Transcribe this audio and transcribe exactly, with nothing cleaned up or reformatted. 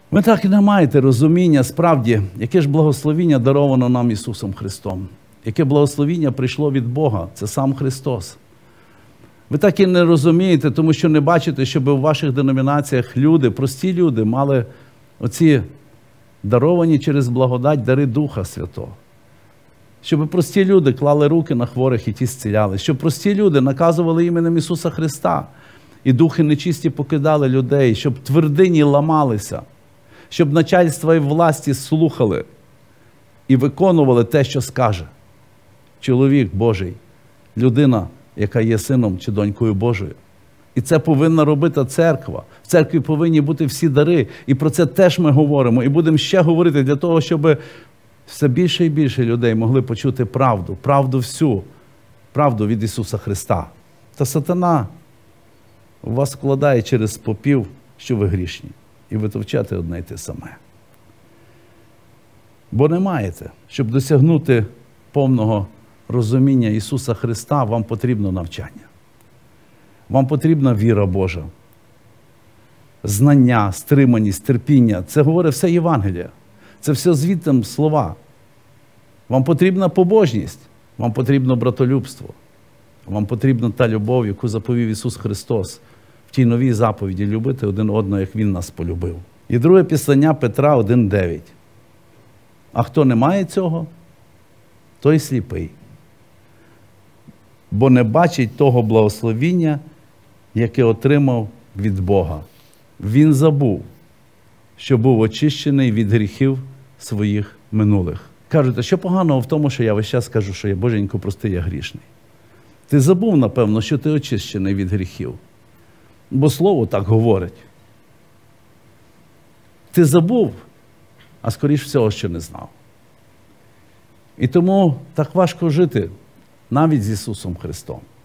Ви так і не маєте розуміння, справді, яке ж благословіння даровано нам Ісусом Христом. Яке благословіння прийшло від Бога, це сам Христос. Ви так і не розумієте, тому що не бачите, щоб у ваших деномінаціях люди, прості люди, мали оці даровані через благодать дари Духа Святого. Щоб прості люди клали руки на хворих і ті зціляли. Щоб прості люди наказували іменем Ісуса Христа. І духи нечисті покидали людей. Щоб твердині ламалися. Щоб начальства і власті слухали і виконували те, що скаже чоловік Божий, людина, яка є сином чи донькою Божою. І це повинна робити церква. В церкві повинні бути всі дари. І про це теж ми говоримо. І будемо ще говорити для того, щоб все більше і більше людей могли почути правду. Правду всю. Правду від Ісуса Христа. Та сатана у вас вкладає через попів, що ви грішні. І ви товчете одне й те саме. Бо не маєте. Щоб досягнути повного розуміння Ісуса Христа, вам потрібно навчання. Вам потрібна віра Божа. Знання, стриманість, терпіння. Це говорить все Євангеліє. Це все звідти слова. Вам потрібна побожність. Вам потрібно братолюбство. Вам потрібна та любов, яку заповів Ісус Христос в тій новій заповіді – любити один одного, як Він нас полюбив. І друге післання Петра один дев'ять. А хто не має цього, той сліпий. Бо не бачить того благословіння, яке отримав від Бога. Він забув, що був очищений від гріхів своїх минулих. Кажуть, а що поганого в тому, що я весь час кажу, що я, Боженько, прости, я грішний. Ти забув, напевно, що ти очищений від гріхів. Бо Слово так говорить. Ти забув, а скоріш всього, що не знав. І тому так важко жити навіть з Ісусом Христом.